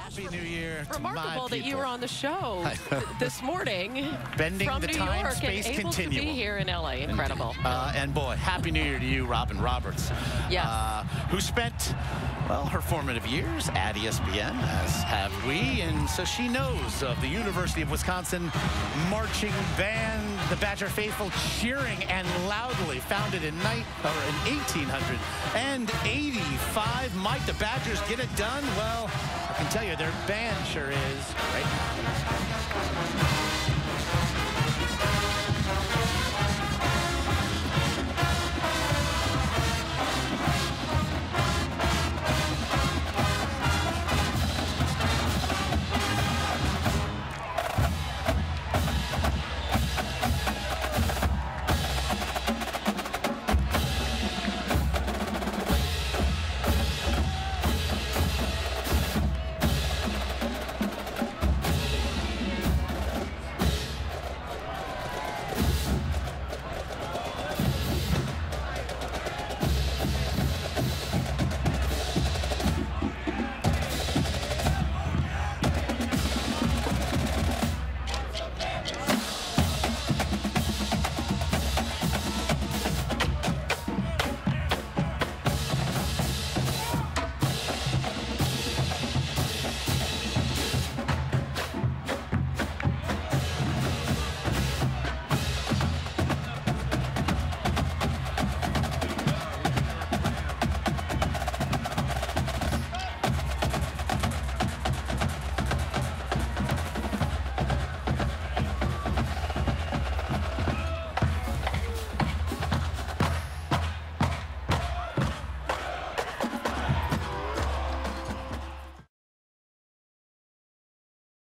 Happy New Year to my Remarkable that you people. were on the show this morning Bending from the New time York space and able continuum. to be here in LA. Incredible. And boy, Happy New Year to you, Robin Roberts. Yes. Who spent, well, her formative years at ESPN, as have we, and so she knows of the University of Wisconsin marching band, the Badger faithful cheering and loudly, founded in 1885. Might the Badgers get it done? Well, I can tell you their band sure is, right?